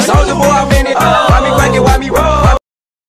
Soldier boy, I'm in it. Why me crank it, why